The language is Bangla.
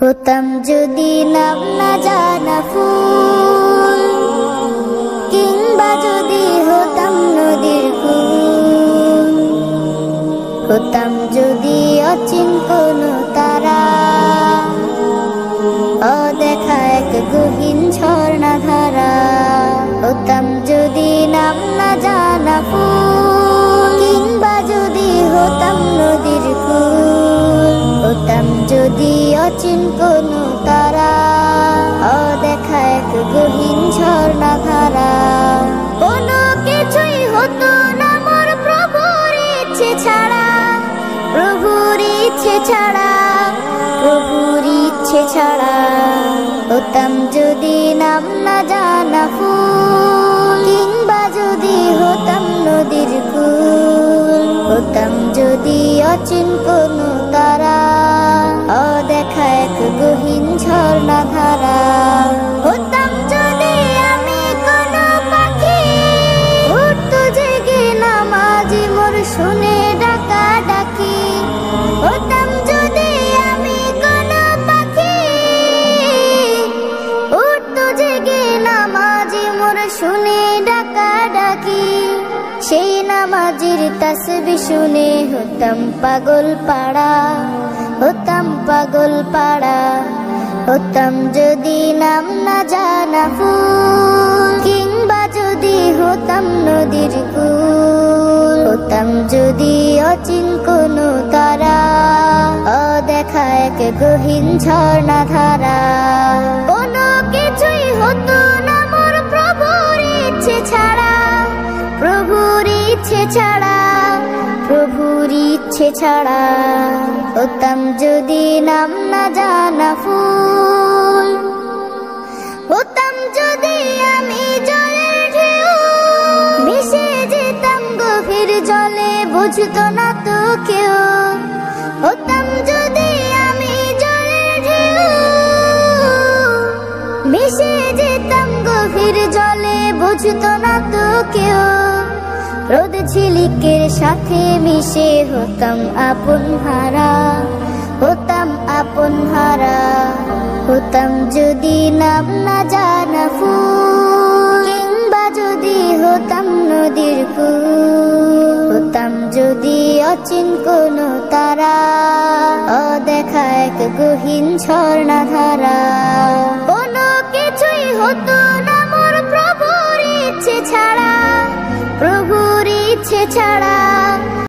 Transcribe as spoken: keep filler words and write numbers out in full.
হতাম যদি নাম না জানা ফুল, কিংবা যদি হতাম নদীর কুল, হতাম যদি অচিন কোনো তারা, অদেখা এক গহীন ঝর্ণা ধারা। হতাম যদি নাম না জানা ফুল, কিংবা যদি হতাম নদীর কুল, হতাম যদি অচিন কোনো তারা, অদেখা এক গহীন ঝর্ণা ধারা। কোনো কিছুই হতো না মোর প্রভুর ইচ্ছে ছাড়া, প্রভুর ইচ্ছে ছাড়া, প্রভুর ইচ্ছে ছাড়া। হতাম যদি নাম না জানা ফুল, কিংবা যদি হতাম নদীর কুল, হতাম যদি অচিন কোনো তারা, অদেখা এক গহীন ঝর্ণা ধারা। হতাম যদি আমি কোনো পাখি, উঠতো জেগে নামাজি মোর শুনে ডাকা ডাকি। হতাম যদি আমি কোনো পাখি, উঠতো জেগে নামাজি মোর শুনে ডাকা ডাকি। সেই নামাজির তাসবিহ শুনে হতাম পাগল পাড়া, হতাম পাগল পাড়া। হতাম যদি নাম না জানা ফুল, কিংবা যদি হতাম নদীর কুল, হতাম যদি অচিন কোনো তারা, অদেখা এক গহীন ঝর্ণা ধারা। কোনো কিছুই হতো না মোর প্রভুর ইচ্ছে ছাড়া, প্রভুর ইচ্ছে ছাড়া, প্রভুর ইচ্ছে ছাড়া। হতাম যদি নাম না জানা ফুল, হতাম যদি আমি জলের ঢেউ, মিশে যেতাম গভীর জলে বুঝতো না তো কেউ। হতাম যদি আমি জলের ঢেউ, মিশে যেতাম গভীর জলে বুঝতো না তো কেউ। রোদ ঝিলিকের সাথে মিশে হতাম আপন হারা, হতাম আপন হারা। হতাম যদি নাম না জানা ফুল, কিংবা যদি হতাম নদীর কুল, হতাম যদি অচিন কোনো তারা, অদেখা এক গহীন ঝর্ণা ধারা। কোনো কিছুই হতো না মোর প্রভুর ইচ্ছে ছাড়া, প্রভুর ইচ্ছে ছাড়া।